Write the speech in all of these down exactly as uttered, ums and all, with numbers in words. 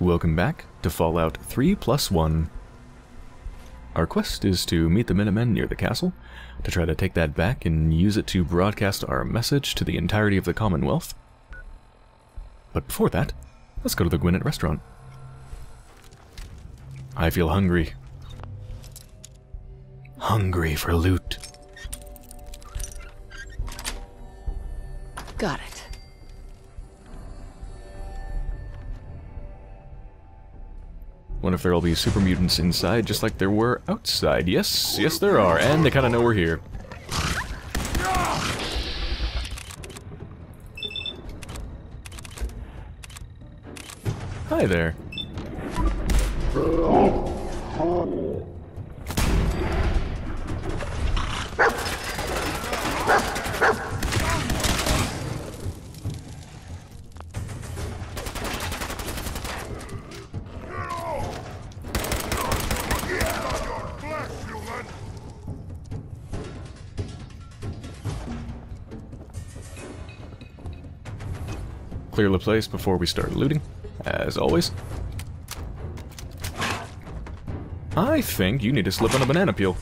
Welcome back to Fallout three plus one. Our quest is to meet the Minutemen near the castle, to try to take that back and use it to broadcast our message to the entirety of the Commonwealth. But before that, let's go to the Gwinnett restaurant. I feel hungry. Hungry for loot. Got it. Wonder if there'll be super mutants inside just like there were outside. Yes, yes there are, and they kind of know we're here. Hi there. Clear the place before we start looting, as always. I think you need to slip on a banana peel.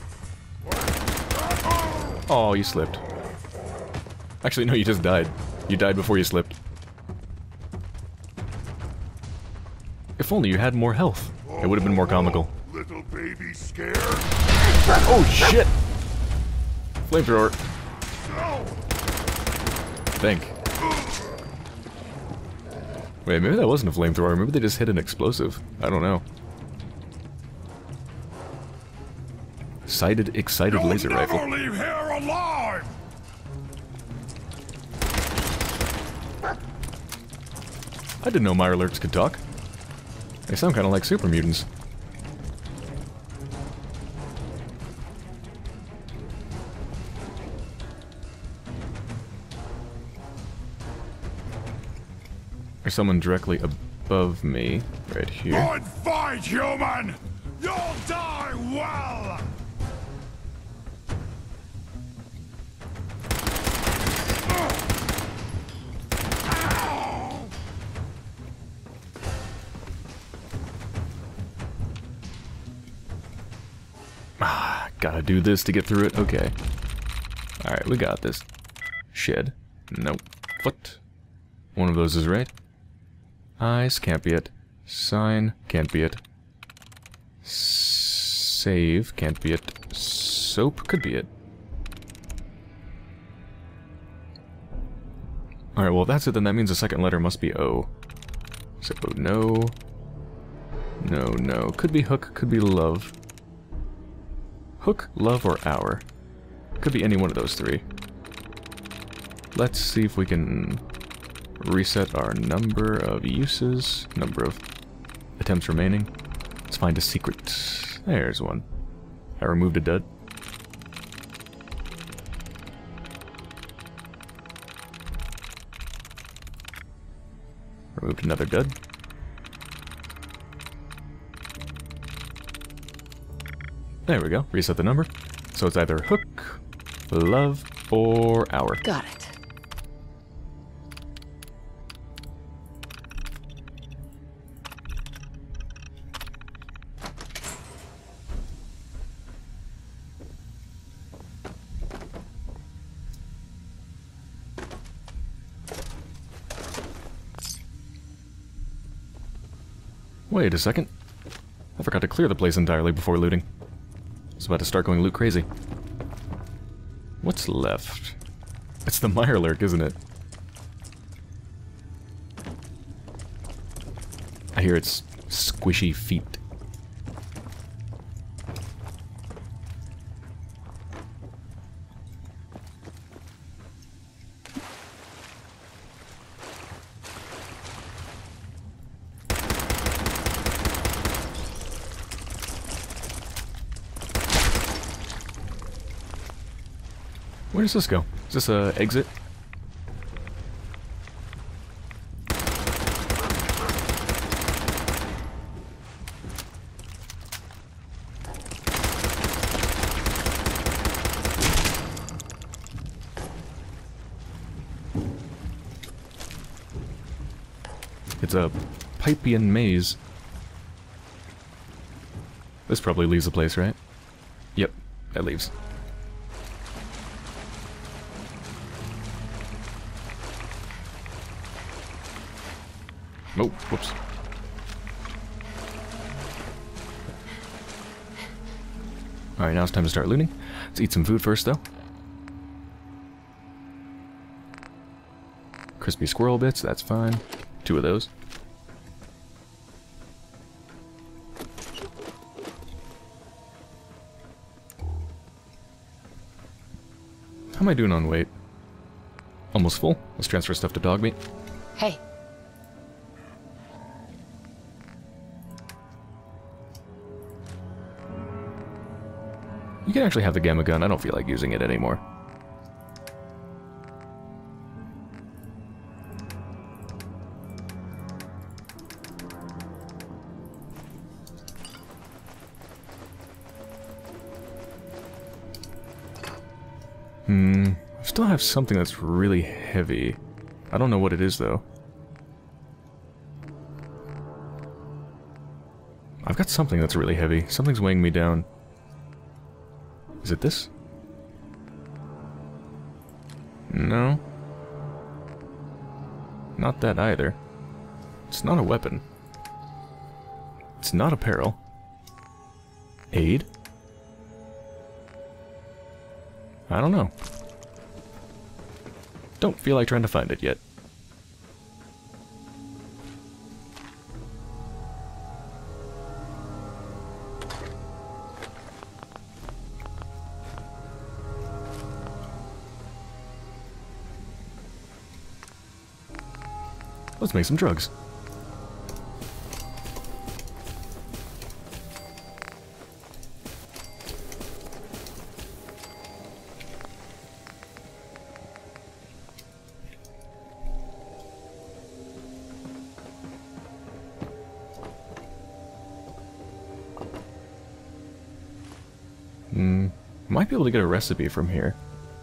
Oh, you slipped. Actually, no, you just died. You died before you slipped. If only you had more health. It would have been more comical. Little baby scared? Oh, shit! Flamethrower. Think. Wait, maybe that wasn't a flamethrower. Maybe they just hit an explosive. I don't know. Sighted, excited You'll laser never rifle. leave here alive! I didn't know Mirelurks could talk. They sound kind of like super mutants. There's someone directly above me, right here. Good fight, human! You'll die well! Ah, gotta do this to get through it. Okay. Alright, we got this. Shed. Nope. Foot. One of those is right. Eyes, can't be it. Sign, can't be it. Save, can't be it. Soap, could be it. Alright, well if that's it, then that means the second letter must be O. So, no. No, no. Could be hook, could be love. Hook, love, or hour. Could be any one of those three. Let's see if we can reset our number of uses, number of attempts remaining. Let's find a secret. There's one. I removed a dud. Removed another dud. There we go. Reset the number. So it's either hook, love, or hour. Got it. Wait a second. I forgot to clear the place entirely before looting. I was about to start going loot crazy. What's left? It's the Mirelurk, isn't it? I hear its squishy feet. Where does this go? Is this a exit? It's a Pipian maze. This probably leaves the place, right? Yep, that leaves. Oh, whoops. Alright, now it's time to start looting. Let's eat some food first, though. Crispy squirrel bits, that's fine. Two of those. How am I doing on weight? Almost full. Let's transfer stuff to dog meat. Hey. You can actually have the gamma gun. I don't feel like using it anymore. Hmm. I still have something that's really heavy. I don't know what it is, though. I've got something that's really heavy. Something's weighing me down. Is it this? No. Not that either. It's not a weapon. It's not apparel. Aid? I don't know. Don't feel like trying to find it yet. Let's make some drugs. Hmm, might be able to get a recipe from here.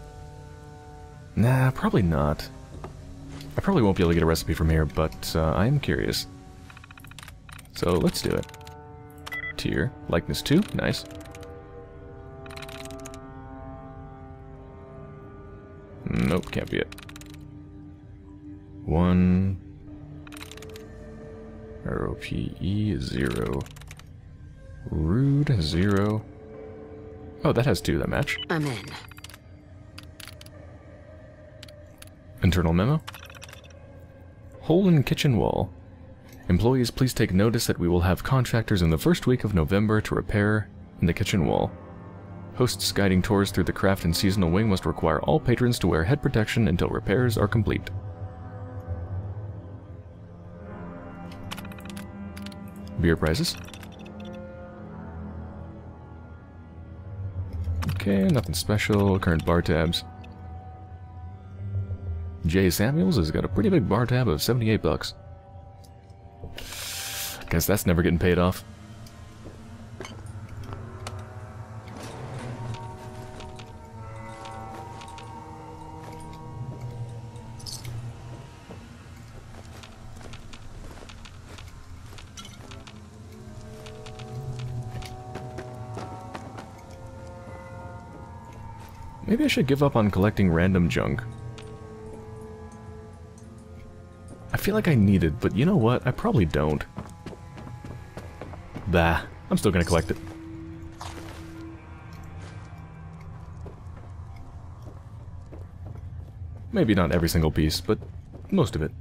Nah, probably not. I probably won't be able to get a recipe from here, but uh, I am curious. So let's do it. Tier, likeness two, nice. Nope, can't be it. One. R O P E, zero. Rude, zero. Oh, that has two that match. I'm in. Internal memo. Hole in kitchen wall. Employees, please take notice that we will have contractors in the first week of November to repair in the kitchen wall. Hosts guiding tours through the craft and seasonal wing must require all patrons to wear head protection until repairs are complete. Beer prizes. Okay, nothing special. Current bar tabs. Jay Samuels has got a pretty big bar tab of seventy-eight bucks. Guess that's never getting paid off. Maybe I should give up on collecting random junk. I feel like I need it, but you know what? I probably don't. Bah, I'm still gonna collect it. Maybe not every single piece, but most of it.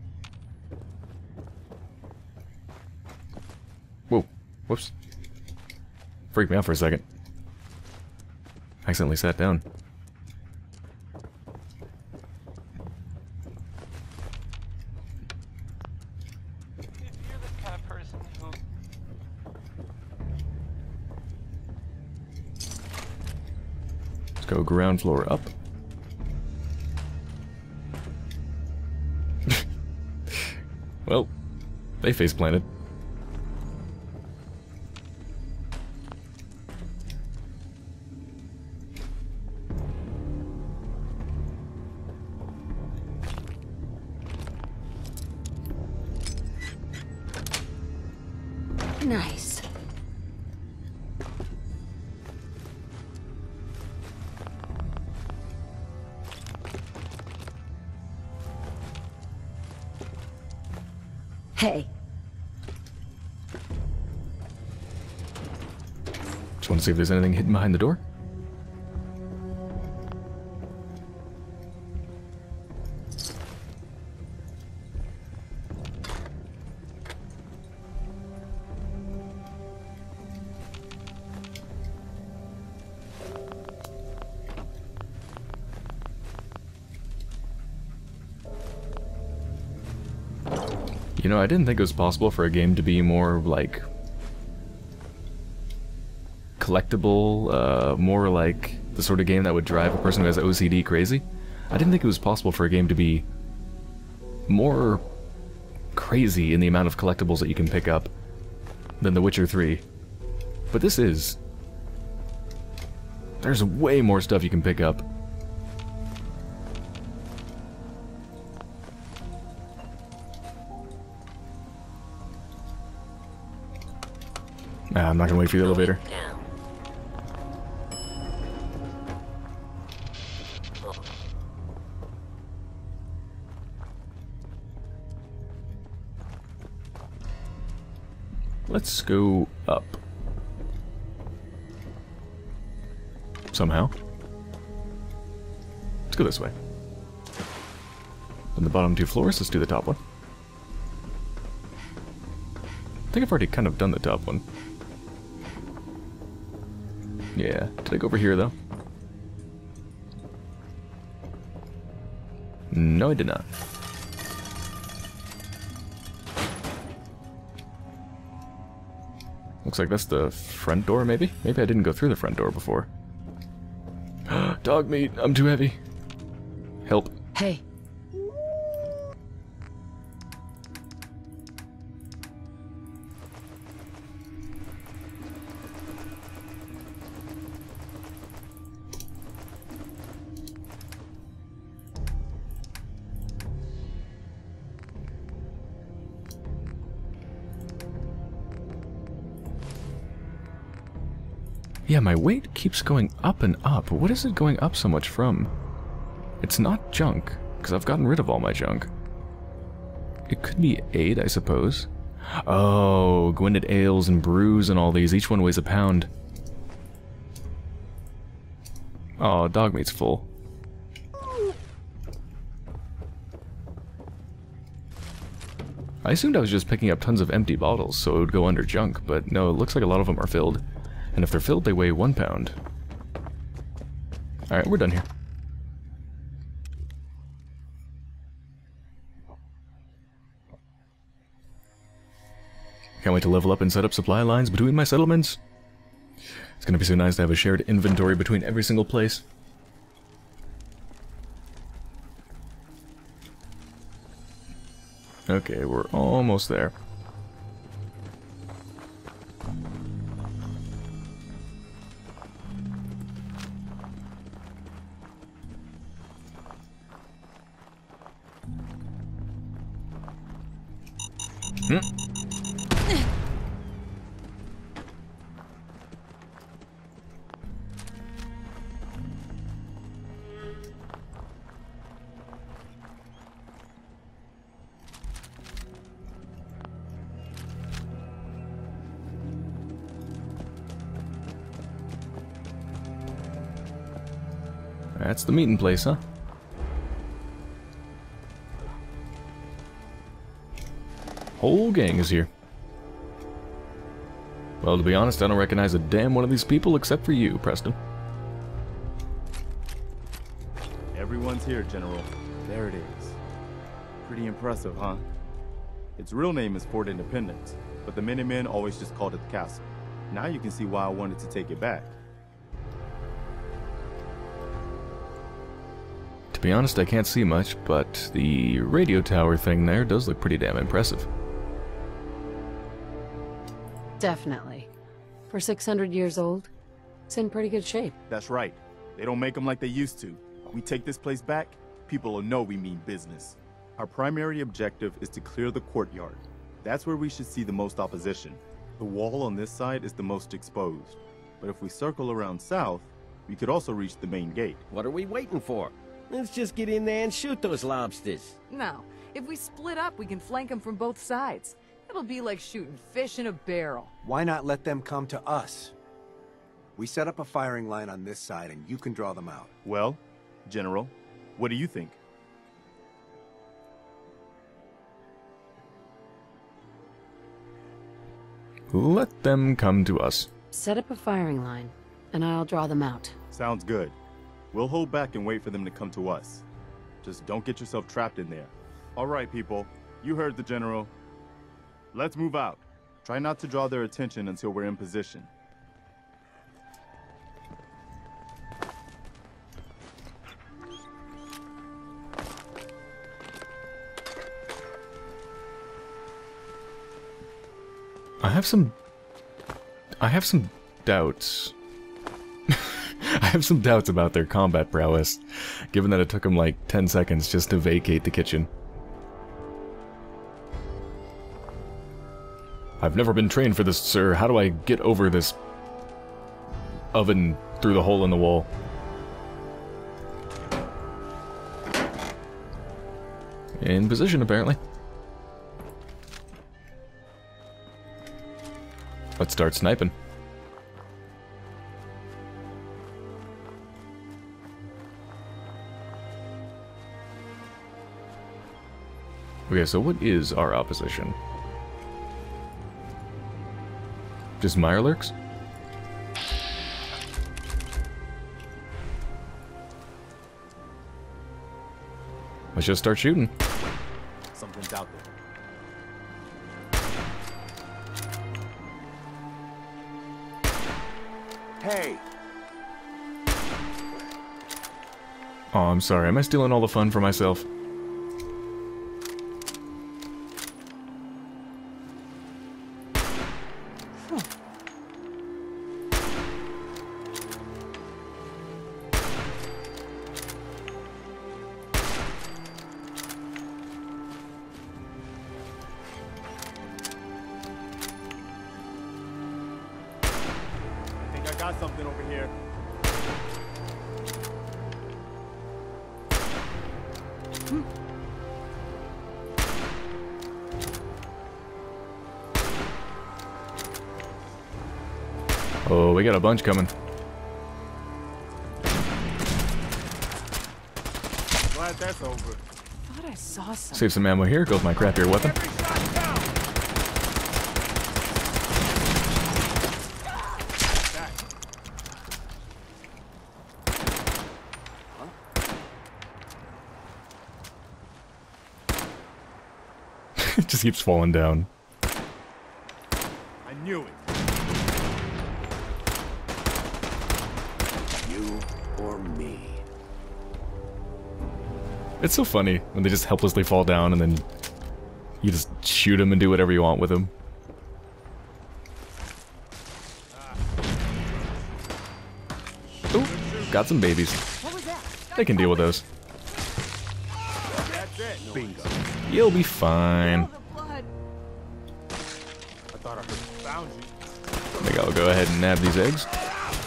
Whoa, whoops. Freaked me out for a second. Accidentally sat down. Go ground floor up. Well, they face planted. Nice. Want to see if there's anything hidden behind the door? You know, I didn't think it was possible for a game to be more, like, collectible, uh, more like the sort of game that would drive a person who has O C D crazy. I didn't think it was possible for a game to be more crazy in the amount of collectibles that you can pick up than The Witcher three. But this is. There's way more stuff you can pick up. Ah, I'm not gonna wait for the elevator. Let's go up. Somehow. Let's go this way. Then the bottom two floors, let's do the top one. I think I've already kind of done the top one. Yeah, did I go over here though? No, I did not. Looks like that's the front door, maybe? Maybe I didn't go through the front door before. Dog meat, I'm too heavy. Help. Hey. Yeah, my weight keeps going up and up. What is it going up so much from? It's not junk, because I've gotten rid of all my junk. It could be eight, I suppose. Oh, Gwinnett ales and brews and all these. Each one weighs a pound. Oh, dog meat's full. I assumed I was just picking up tons of empty bottles, so it would go under junk, but no, it looks like a lot of them are filled. And if they're filled, they weigh one pound. Alright, we're done here. Can't wait to level up and set up supply lines between my settlements. It's gonna be so nice to have a shared inventory between every single place. Okay, we're almost there. Hmm. That's the meeting place, huh? Whole gang is here. Well, to be honest, I don't recognize a damn one of these people except for you, Preston. Everyone's here, General. There it is. Pretty impressive, huh? Its real name is Fort Independence, but the Minutemen always just called it the castle. Now you can see why I wanted to take it back. To be honest, I can't see much, but the radio tower thing there does look pretty damn impressive. Definitely. For six hundred years old, it's in pretty good shape. That's right. They don't make them like they used to. We take this place back, people will know we mean business. Our primary objective is to clear the courtyard. That's where we should see the most opposition. The wall on this side is the most exposed. But if we circle around south, we could also reach the main gate. What are we waiting for? Let's just get in there and shoot those lobsters. No. If we split up, we can flank them from both sides. It'll be like shooting fish in a barrel. Why not let them come to us? We set up a firing line on this side and you can draw them out. Well, General, what do you think? Let them come to us. Set up a firing line, and I'll draw them out. Sounds good. We'll hold back and wait for them to come to us. Just don't get yourself trapped in there. All right, people. You heard the General. Let's move out. Try not to draw their attention until we're in position. I have some... I have some doubts. I have some doubts about their combat prowess, given that it took them like ten seconds just to vacate the kitchen. I've never been trained for this, sir. How do I get over this oven through the hole in the wall? In position, apparently. Let's start sniping. Okay, so what is our opposition? Just Mirelurks? Let's just start shooting. Something's out there. Hey! Oh, I'm sorry. Am I stealing all the fun for myself? Got something over here. Oh, we got a bunch coming. Glad that's over. Thought I saw something. Save some ammo here. Goes my crappier weapon. It just keeps falling down. I knew it. You or me. It's so funny when they just helplessly fall down and then you just shoot them and do whatever you want with them. Ooh, got some babies. They can deal with those. That's it. Bingo. You'll be fine. Oh, the blood. I thought I found you. I think I'll go ahead and nab these eggs. I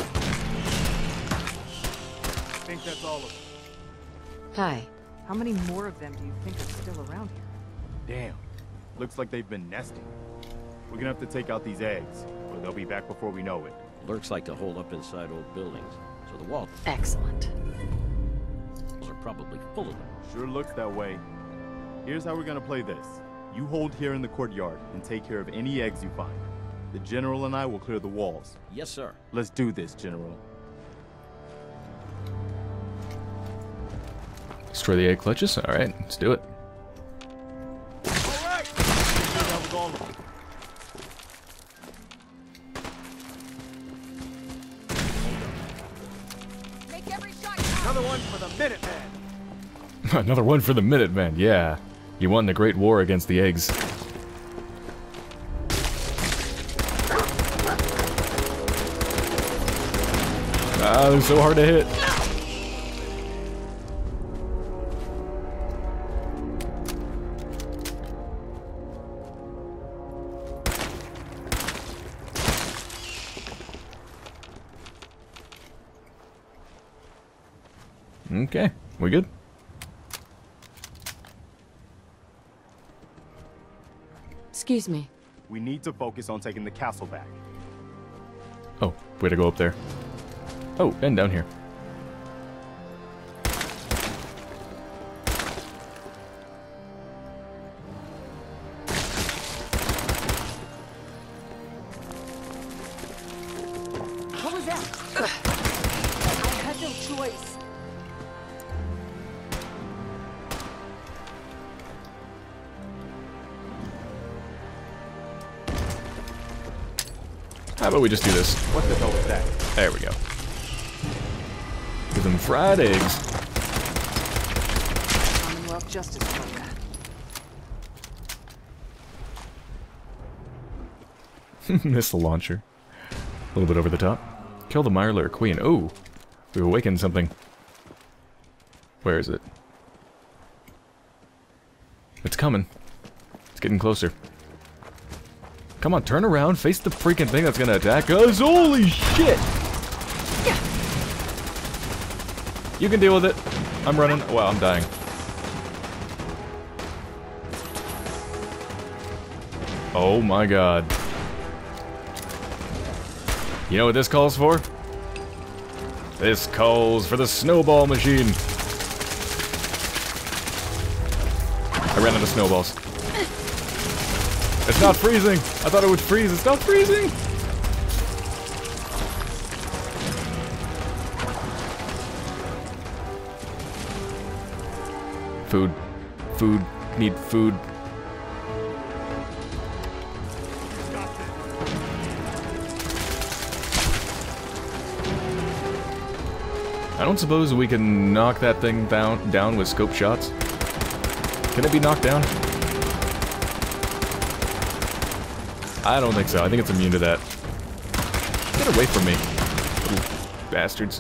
think that's all of them. Hi. How many more of them do you think are still around here? Damn. Looks like they've been nesting. We're gonna have to take out these eggs, or they'll be back before we know it. Lurks like to hold up inside old buildings, so the walls Excellent. are probably full of them. Sure looks that way. Here's how we're gonna play this. You hold here in the courtyard and take care of any eggs you find. The General and I will clear the walls. Yes, sir. Let's do this, General. Destroy the egg clutches? Alright, let's do it. Alright! That was all of them. Make every shot count. Another one for the Minuteman! Another one for the Minutemen, yeah. You won the Great War against the eggs. Ah, they're so hard to hit. Okay, we good? Excuse me. We need to focus on taking the castle back. Oh, way to go up there. Oh, and down here. What was that? I had no choice. How about we just do this? What the hell was that? There we go. Give them fried eggs. Commonwealth Justice Clerk. Missile launcher. A little bit over the top. Kill the Mirelurk Queen. Oh! We've awakened something. Where is it? It's coming. It's getting closer. Come on, turn around, face the freaking thing that's gonna attack us. Holy shit! You can deal with it. I'm running. Wow, I'm dying. Oh my god. You know what this calls for? This calls for the snowball machine. I ran out of snowballs. It's not freezing! I thought it would freeze. It's not freezing! Food. Food. Need food. I don't suppose we can knock that thing down, down with scope shots? Can it be knocked down? I don't think so. I think it's immune to that. Get away from me, little bastards.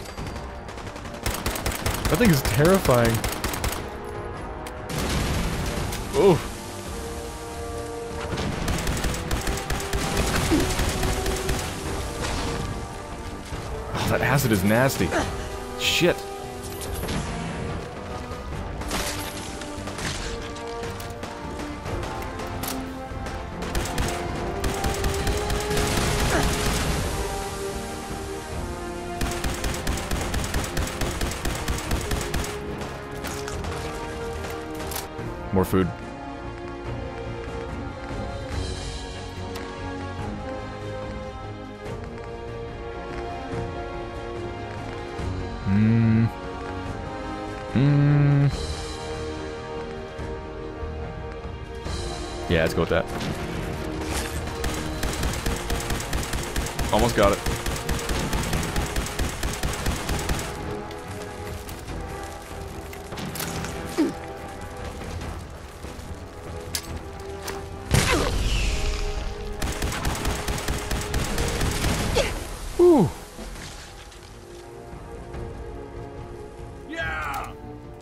That thing is terrifying. Oh. Oh, that acid is nasty. Shit. More food. Hmm. Hmm. Yeah, let's go with that. Almost got it. Whew. Yeah!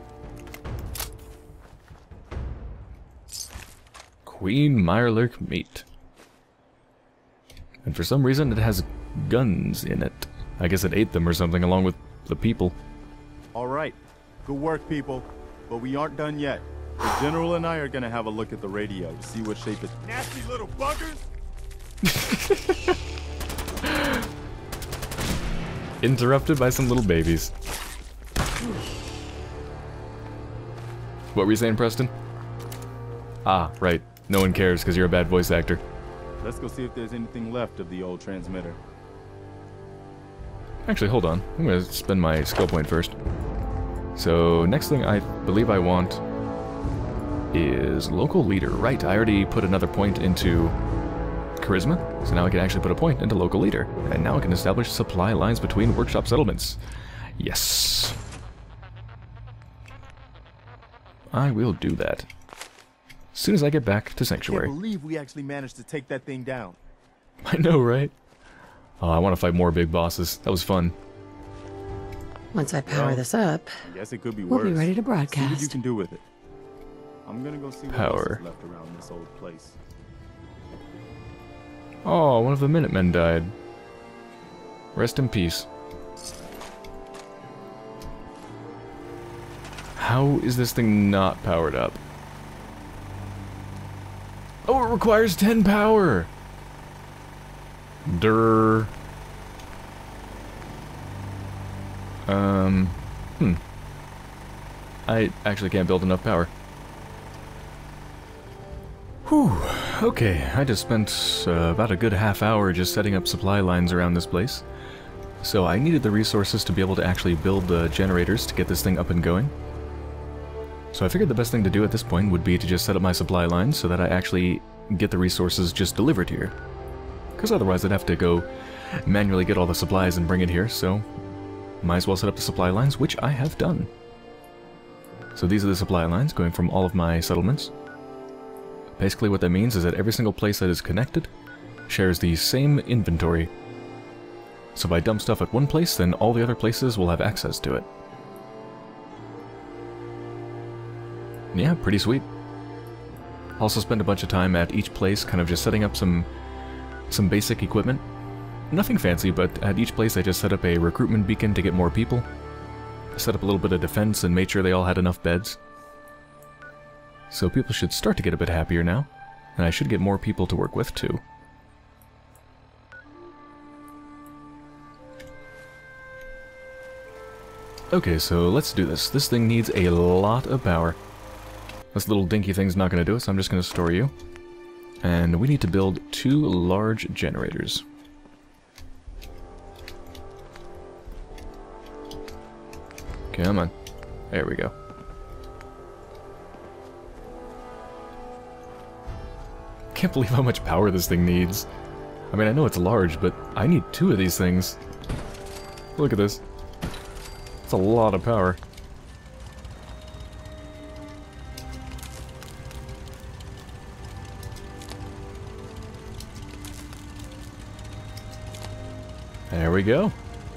Queen Mirelurk meat. And for some reason it has guns in it. I guess it ate them or something along with the people. All right. Good work, people. But we aren't done yet. The General and I are gonna have a look at the radio to see what shape it's... Nasty little buggers! Interrupted by some little babies. What were you saying, Preston? Ah, right. No one cares because you're a bad voice actor. Let's go see if there's anything left of the old transmitter. Actually, hold on. I'm gonna spend my skill point first. So, next thing I believe I want is local leader. Right, I already put another point into charisma, so now I can actually put a point into local leader. And now I can establish supply lines between workshop settlements. Yes. I will do that. As soon as I get back to I Sanctuary. can't believe we actually managed to take that thing down. I know, right? Oh, I want to fight more big bosses. That was fun. Once I power Well, this up, I guess it could be we'll worse. be ready to See what you broadcast. can do with it. I'm gonna go see what Power. else is left around this old place. Oh, one of the Minutemen died. Rest in peace. How is this thing not powered up? Oh, it requires ten power! Durr. Um, hmm. I actually can't build enough power. Whew, okay, I just spent uh, about a good half hour just setting up supply lines around this place. So I needed the resources to be able to actually build the generators to get this thing up and going. So I figured the best thing to do at this point would be to just set up my supply lines so that I actually get the resources just delivered here. Because otherwise I'd have to go manually get all the supplies and bring it here, so might as well set up the supply lines, which I have done. So these are the supply lines going from all of my settlements. Basically what that means is that every single place that is connected shares the same inventory. So if I dump stuff at one place, then all the other places will have access to it. Yeah, pretty sweet. Also spend a bunch of time at each place kind of just setting up some some basic equipment. Nothing fancy, but at each place I just set up a recruitment beacon to get more people. Set up a little bit of defense and made sure they all had enough beds. So people should start to get a bit happier now, and I should get more people to work with too. Okay, so let's do this. This thing needs a lot of power. This little dinky thing's not going to do it, so I'm just going to store you. And we need to build two large generators. Come on. There we go. Can't believe how much power this thing needs. I mean, I know it's large, but I need two of these things. Look at this. It's a lot of power. There we go.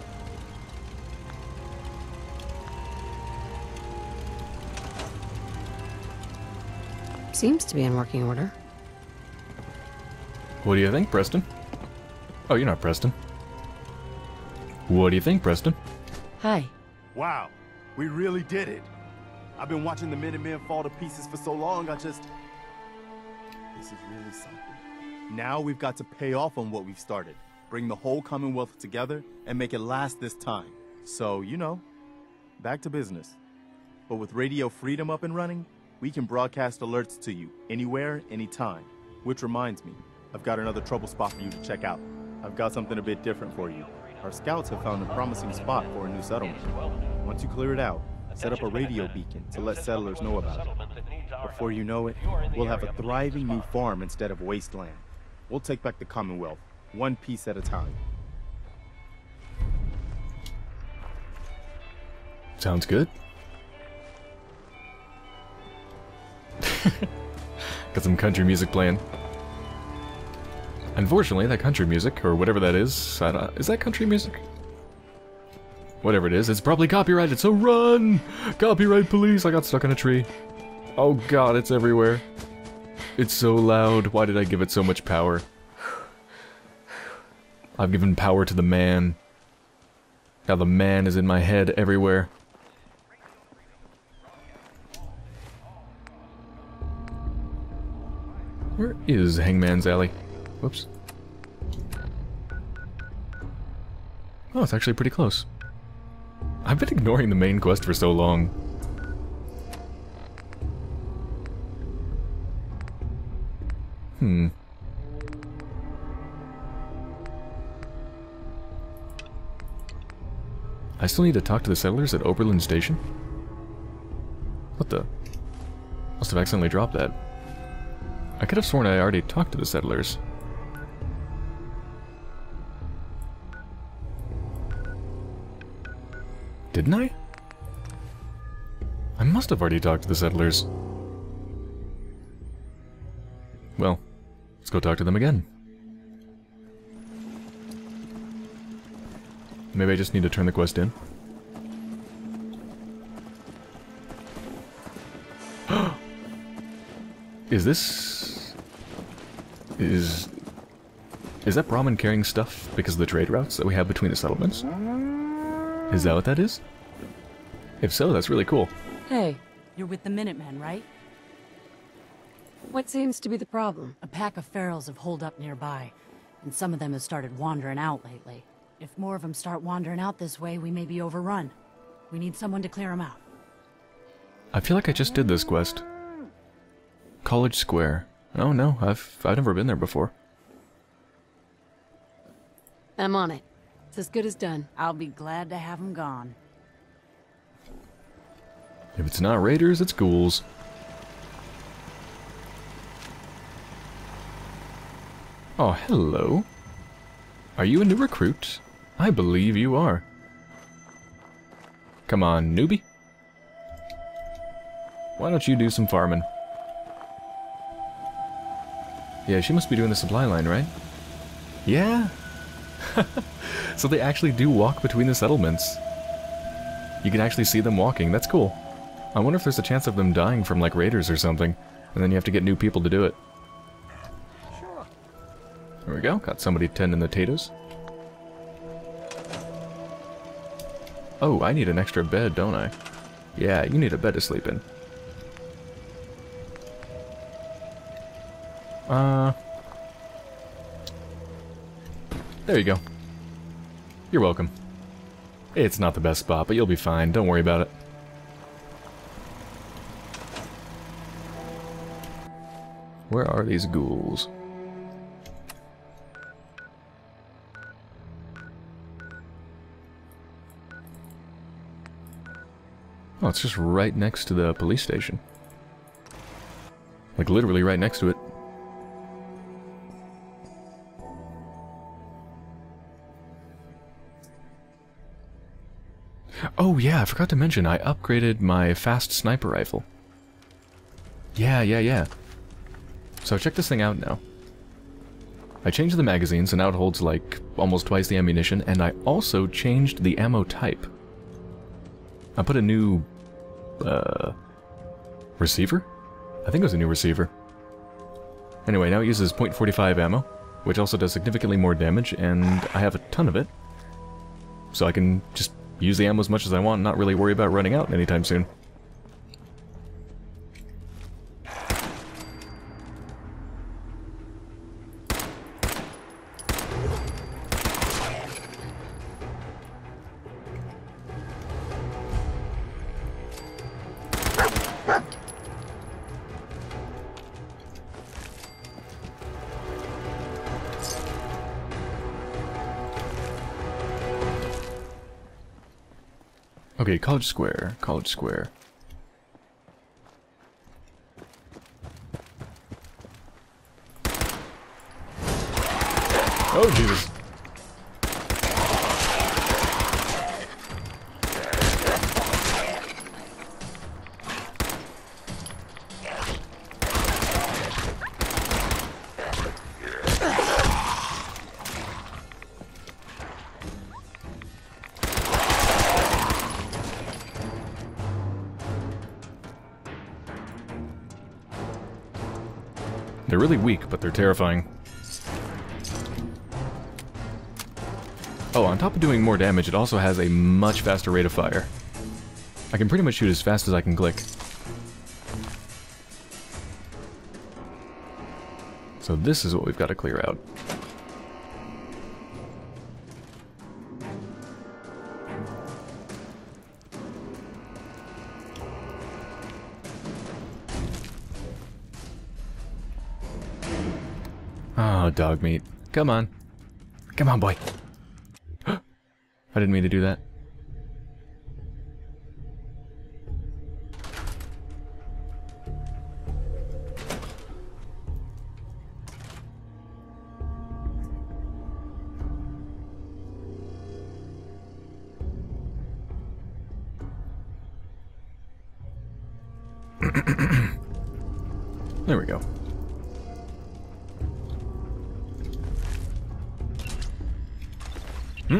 Seems to be in working order. What do you think, Preston? Oh, you're not Preston. What do you think, Preston? Hi. Wow, we really did it. I've been watching the Minutemen fall to pieces for so long, I just... This is really something. Now we've got to pay off on what we've started. Bring the whole Commonwealth together and make it last this time. So, you know, back to business. But with Radio Freedom up and running, we can broadcast alerts to you anywhere, anytime. Which reminds me, I've got another trouble spot for you to check out. I've got something a bit different for you. Our scouts have found a promising spot for a new settlement. Once you clear it out, set up a radio beacon to let settlers know about it. Before you know it, we'll have a thriving new farm instead of wasteland. We'll take back the Commonwealth, one piece at a time. Sounds good. Got some country music playing. Unfortunately, that country music, or whatever that is, I don't, is that country music? Whatever it is, it's probably copyrighted, so run! Copyright police, I got stuck in a tree. Oh god, it's everywhere. It's so loud, why did I give it so much power? I've given power to the man. Now the man is in my head everywhere. Where is Hangman's Alley? Whoops. Oh, it's actually pretty close. I've been ignoring the main quest for so long. Hmm. I still need to talk to the settlers at Oberlin Station? What the? Must have accidentally dropped that. I could have sworn I already talked to the settlers. Didn't I? I must have already talked to the settlers. Well, let's go talk to them again. Maybe I just need to turn the quest in. Is this... Is... Is that Brahmin carrying stuff because of the trade routes that we have between the settlements? Is that what that is? If so, that's really cool. Hey, You're with the Minutemen, right? what seems to be the problem? A pack of ferals have holed up nearby, and some of them have started wandering out lately. If more of them start wandering out this way, we may be overrun. We need someone to clear him out. I feel like I just did this quest. College Square. Oh no, I've I've never been there before. I'm on it. It's as good as done. I'll be glad to have him gone. If it's not raiders, it's ghouls. Oh, hello. Are you a new recruit? I believe you are. Come on, newbie. Why don't you do some farming? Yeah, she must be doing the supply line, right? Yeah. So they actually do walk between the settlements. You can actually see them walking. That's cool. I wonder if there's a chance of them dying from, like, raiders or something. And then you have to get new people to do it. Sure. There we go. Got somebody tending the potatoes. Oh, I need an extra bed, don't I? Yeah, you need a bed to sleep in. Uh... There you go. You're welcome. It's not the best spot, but you'll be fine. Don't worry about it. Where are these ghouls? Oh, it's just right next to the police station. Like, literally right next to it. Oh yeah, I forgot to mention, I upgraded my fast sniper rifle. Yeah, yeah, yeah. So check this thing out now. I changed the magazine, so now it holds like almost twice the ammunition, and I also changed the ammo type. I put a new, uh, receiver? I think it was a new receiver. Anyway, now it uses point four five ammo, which also does significantly more damage, and I have a ton of it. So I can just use the ammo as much as I want and not really worry about running out anytime soon. Okay, College Square, College Square. Oh, Jesus. They're really weak, but they're terrifying. Oh, on top of doing more damage, it also has a much faster rate of fire. I can pretty much shoot as fast as I can click. So this is what we've got to clear out. Oh, dog meat. Come on. Come on, boy. I didn't mean to do that. There we go. Hmm.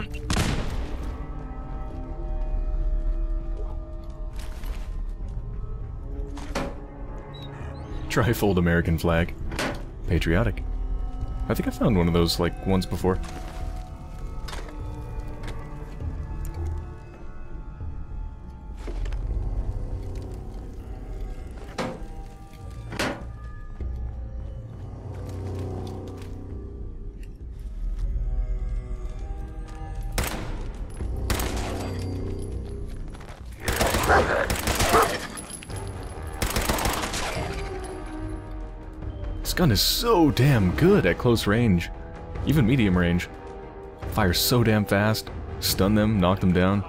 Trifold American flag. Patriotic. I think I found one of those, like, once before. This gun is so damn good at close range. Even medium range. Fires so damn fast. Stun them, knock them down.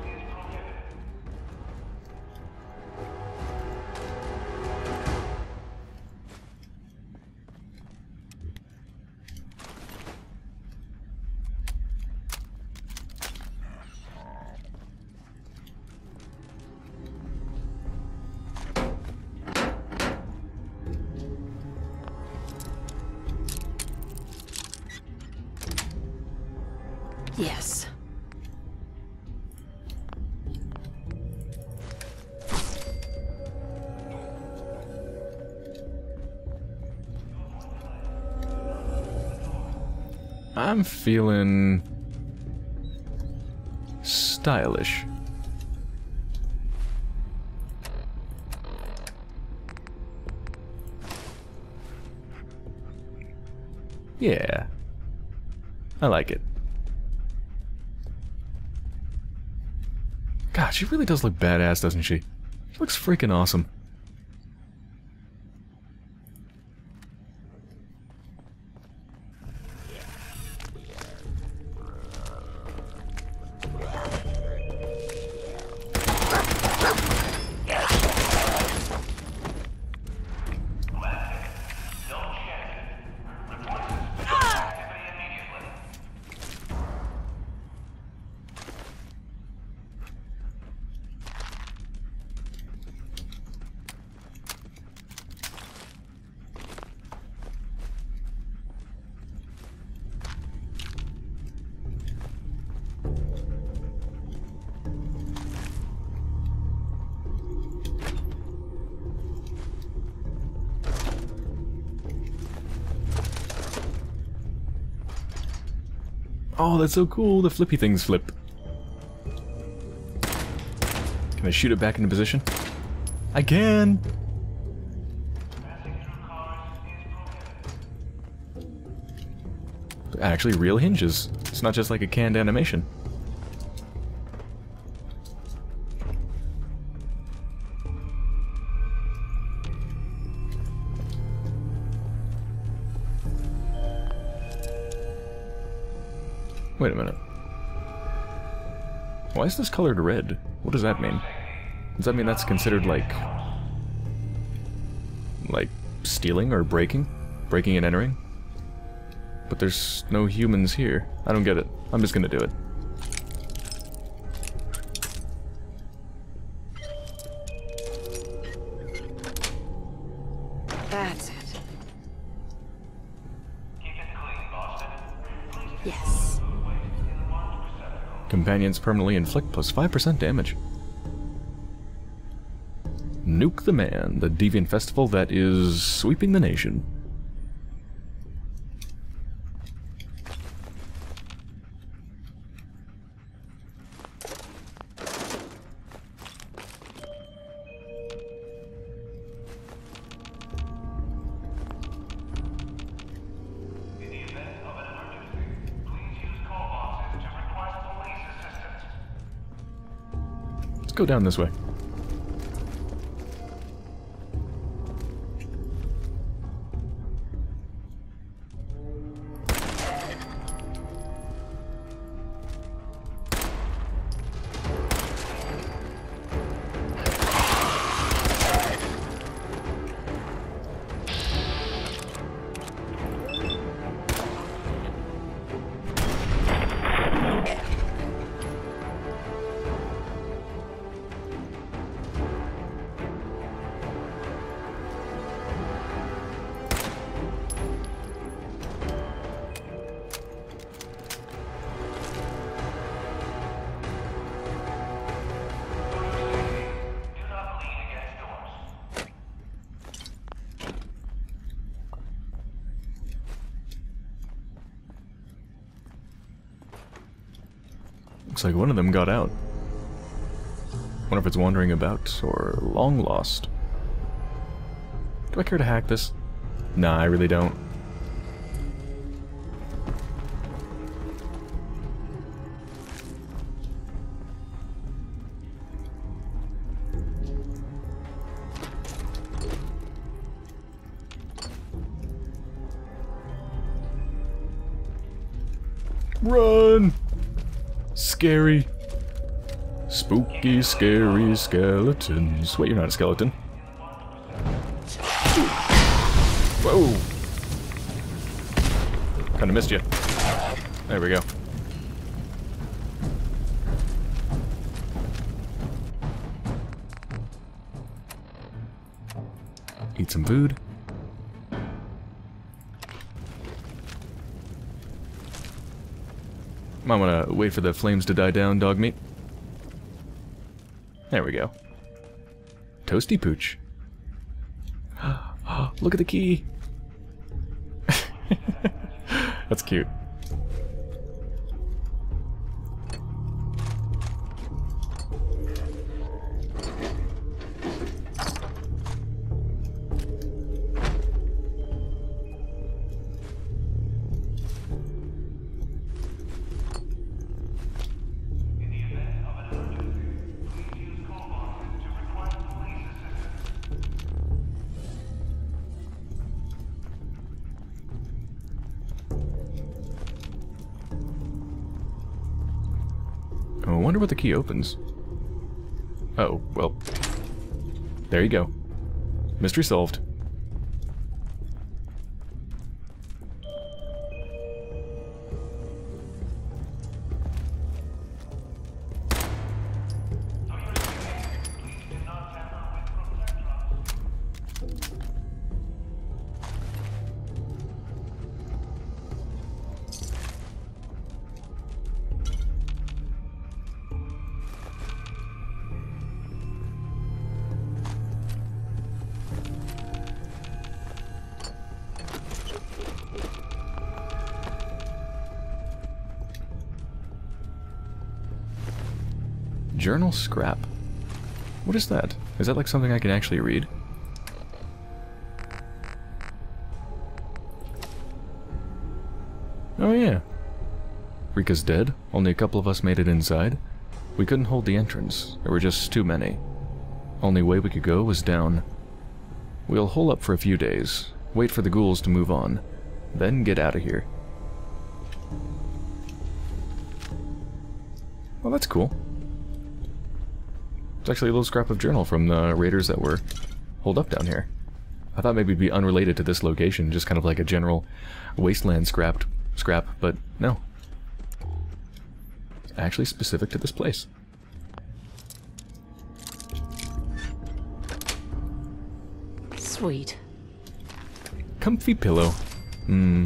Yes. I'm feeling stylish. Yeah. I like it. God, she really does look badass, doesn't she? She looks freaking awesome. Oh, that's so cool. The flippy things flip. Can I shoot it back into position? I can! They're actually real hinges. It's not just like a canned animation. Wait a minute. Why is this colored red? What does that mean? Does that mean that's considered like... like stealing or breaking? Breaking and entering? But there's no humans here. I don't get it. I'm just gonna do it. That's it. Yes. Companions permanently inflict plus five percent damage. Nuke the Man, the deviant festival that is sweeping the nation. Let's go down this way. Looks like one of them got out. Wonder if it's wandering about or long lost. Do I care to hack this? Nah, I really don't. Run! Scary. Spooky, scary skeletons. Wait, you're not a skeleton. Whoa! Kinda missed you. There we go. Eat some food. Might wanna wait for the flames to die down, dog meat. There we go. Toasty pooch. Look at the key! That's cute. I wonder what the key opens. Oh, well. There you go. Mystery solved. Journal scrap. What is that? Is that like something I can actually read? Oh yeah. Rika's dead. Only a couple of us made it inside. We couldn't hold the entrance. There were just too many. Only way we could go was down. We'll hole up for a few days. Wait for the ghouls to move on. Then get out of here. Well, that's cool. It's actually a little scrap of journal from the raiders that were holed up down here. I thought maybe it'd be unrelated to this location, just kind of like a general wasteland scrapped scrap, but no. It's actually specific to this place. Sweet. Comfy pillow. Hmm.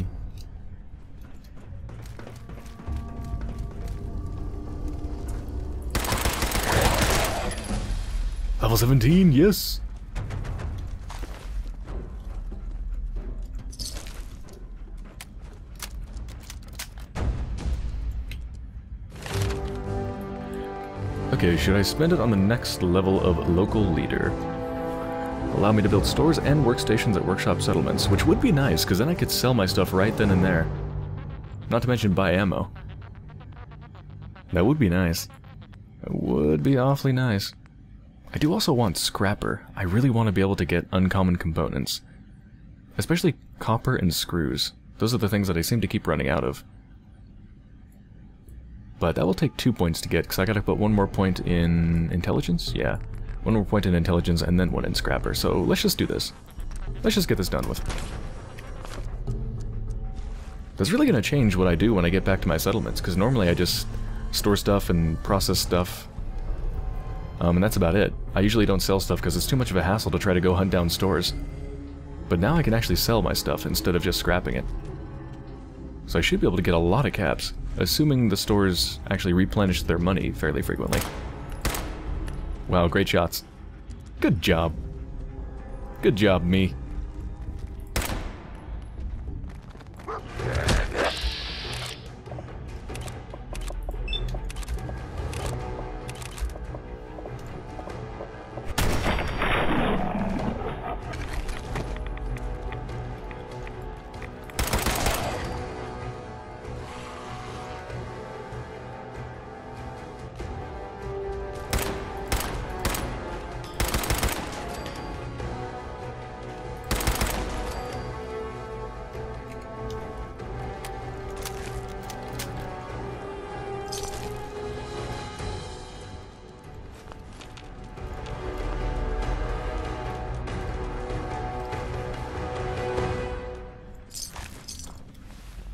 Level seventeen, yes! Okay, should I spend it on the next level of local leader? Allow me to build stores and workstations at workshop settlements, which would be nice, because then I could sell my stuff right then and there. Not to mention buy ammo. That would be nice. It would be awfully nice. I do also want scrapper. I really want to be able to get uncommon components. Especially copper and screws. Those are the things that I seem to keep running out of. But that will take two points to get, because I gotta put one more point in intelligence? Yeah. One more point in intelligence and then one in scrapper. So let's just do this. Let's just get this done with. That's really gonna change what I do when I get back to my settlements, because normally I just store stuff and process stuff. Um, and that's about it. I usually don't sell stuff because it's too much of a hassle to try to go hunt down stores. But now I can actually sell my stuff instead of just scrapping it. So I should be able to get a lot of caps, assuming the stores actually replenish their money fairly frequently. Wow, great shots. Good job. Good job, me.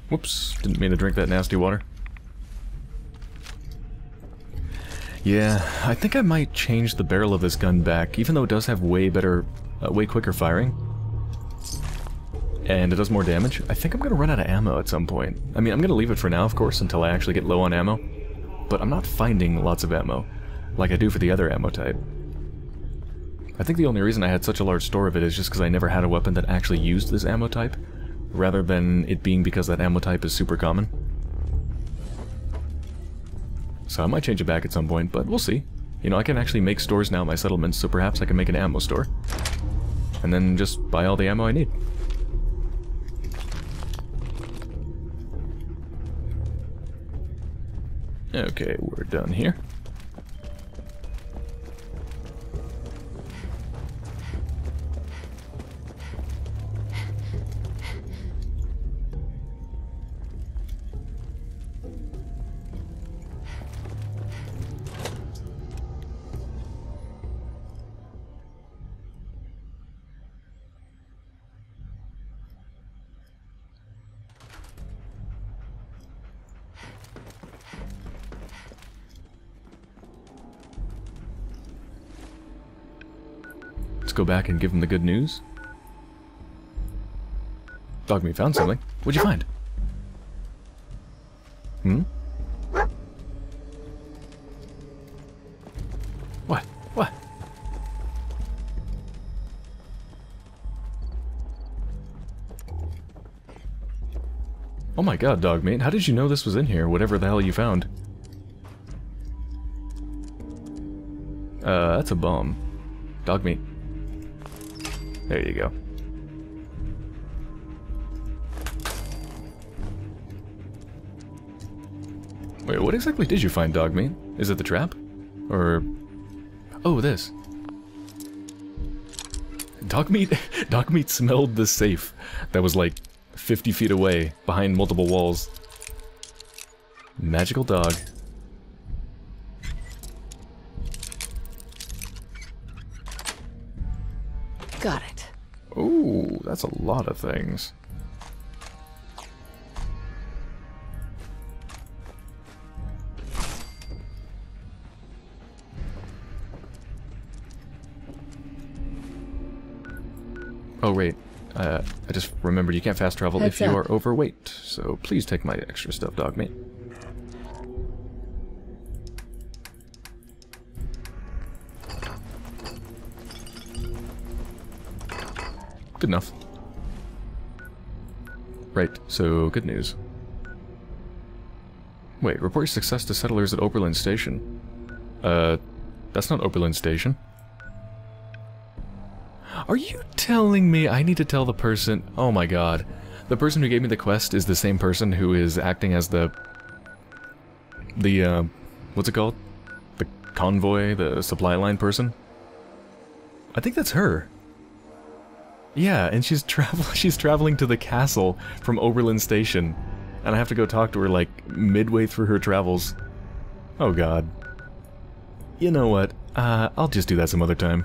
Whoops, didn't mean to drink that nasty water. Yeah, I think I might change the barrel of this gun back, even though it does have way better, uh, way quicker firing. And it does more damage. I think I'm gonna run out of ammo at some point. I mean, I'm gonna leave it for now, of course, until I actually get low on ammo. But I'm not finding lots of ammo, like I do for the other ammo type. I think the only reason I had such a large store of it is just because I never had a weapon that actually used this ammo type, rather than it being because that ammo type is super common. So I might change it back at some point, but we'll see. You know, I can actually make stores now in my settlements, so perhaps I can make an ammo store. And then just buy all the ammo I need. Okay, we're done here. Let's go back and give him the good news. Dogmeat found something. What'd you find? Hmm? What? What? Oh my god, Dogmeat, how did you know this was in here, whatever the hell you found? Uh, that's a bomb. Dogmeat. There you go. Wait, what exactly did you find, Dogmeat? Is it the trap? Or... oh, this. Dogmeat... Dogmeat smelled the safe that was like fifty feet away, behind multiple walls. Magical dog. Got it. Ooh, that's a lot of things. Oh, wait. Uh, I just remembered you can't fast travel Heads if you up. are overweight, so please take my extra stuff, Dogmeat. Good enough. Right, so good news. Wait, report your success to settlers at Oberlin Station. Uh, that's not Oberlin Station. Are you telling me I need to tell the person... oh my god. The person who gave me the quest is the same person who is acting as the... The, uh... what's it called? The convoy, the supply line person? I think that's her. Yeah, and she's travel she's traveling to the castle from Oberlin Station. And I have to go talk to her, like, midway through her travels. Oh god. You know what? Uh, I'll just do that some other time.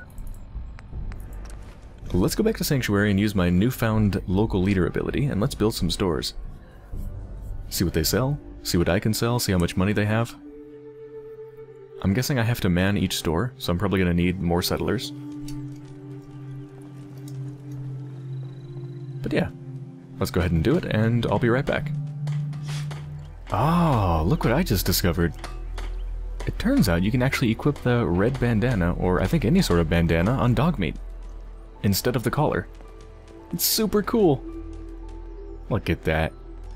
Let's go back to Sanctuary and use my newfound local leader ability, and let's build some stores. See what they sell, see what I can sell, see how much money they have. I'm guessing I have to man each store, so I'm probably going to need more settlers. But yeah, let's go ahead and do it, and I'll be right back. Oh, look what I just discovered. It turns out you can actually equip the red bandana, or I think any sort of bandana, on Dogmeat, instead of the collar. It's super cool. Look at that.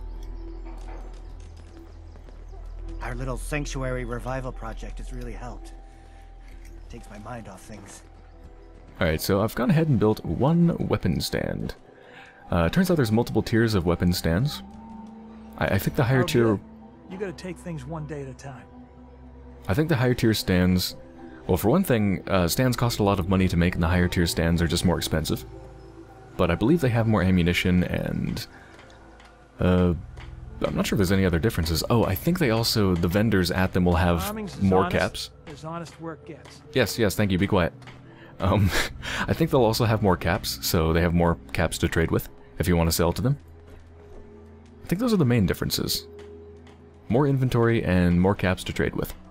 Our little sanctuary revival project has really helped. Takes my mind off things. Alright, so I've gone ahead and built one weapon stand. Uh, it turns out there's multiple tiers of weapon stands. I, I think the higher Okay. tier... You gotta take things one day at a time. I think the higher tier stands... well, for one thing, uh, stands cost a lot of money to make, and the higher tier stands are just more expensive. But I believe they have more ammunition and... Uh, I'm not sure if there's any other differences. Oh, I think they also... the vendors at them will have Farming's as more honest caps. as honest work gets. Yes, yes, thank you, be quiet. Um, I think they'll also have more caps, so they have more caps to trade with, if you want to sell to them. think those are the main differences. More inventory and more caps to trade with.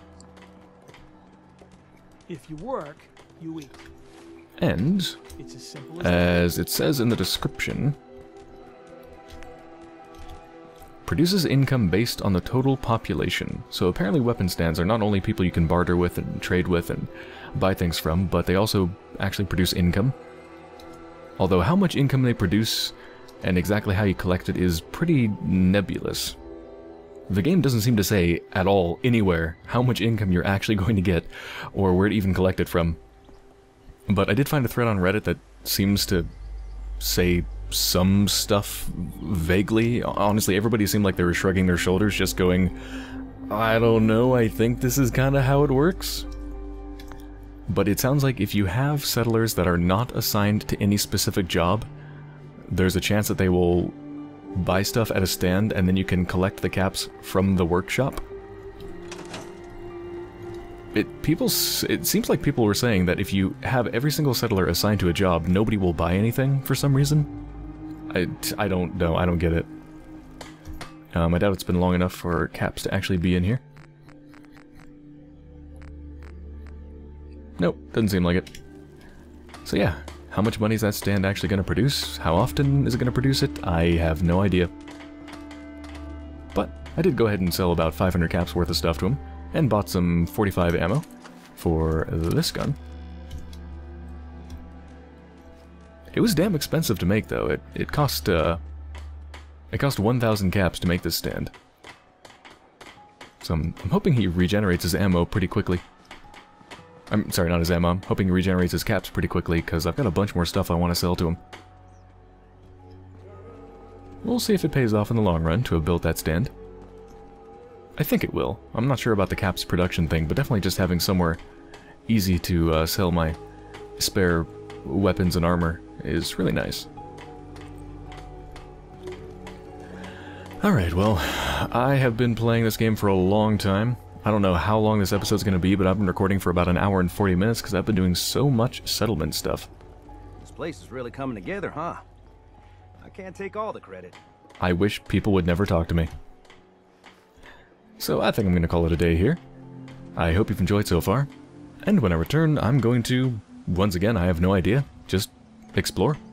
If you work, you eat. And, It's as simple as as it says in the description, produces income based on the total population. So apparently weapon stands are not only people you can barter with and trade with and buy things from, but they also actually produce income. Although how much income they produce and exactly how you collect it is pretty nebulous. The game doesn't seem to say at all anywhere how much income you're actually going to get or where to even collect it from. But I did find a thread on Reddit that seems to say some stuff vaguely. Honestly, everybody seemed like they were shrugging their shoulders, just going, I don't know, I think this is kind of how it works. But it sounds like if you have settlers that are not assigned to any specific job, there's a chance that they will buy stuff at a stand and then you can collect the caps from the workshop. It, people, it seems like people were saying that if you have every single settler assigned to a job, nobody will buy anything for some reason. I, I don't know, I don't get it. Um, I doubt it's been long enough for caps to actually be in here. Nope, doesn't seem like it. So yeah, how much money is that stand actually going to produce? How often is it going to produce it? I have no idea. But I did go ahead and sell about five hundred caps worth of stuff to him, and bought some forty-five ammo for this gun. It was damn expensive to make, though. It it cost uh, it cost one thousand caps to make this stand. So I'm, I'm hoping he regenerates his ammo pretty quickly. I'm sorry, not his ammo. I'm hoping he regenerates his caps pretty quickly, because I've got a bunch more stuff I want to sell to him. We'll see if it pays off in the long run to have built that stand. I think it will. I'm not sure about the caps production thing, but definitely just having somewhere easy to uh, sell my spare weapons and armor is really nice. Alright, well, I have been playing this game for a long time. I don't know how long this episode's going to be, but I've been recording for about an hour and forty minutes because I've been doing so much settlement stuff. This place is really coming together, huh? I can't take all the credit. I wish people would never talk to me. So I think I'm going to call it a day here. I hope you've enjoyed so far. And when I return, I'm going to, once again, I have no idea, just explore.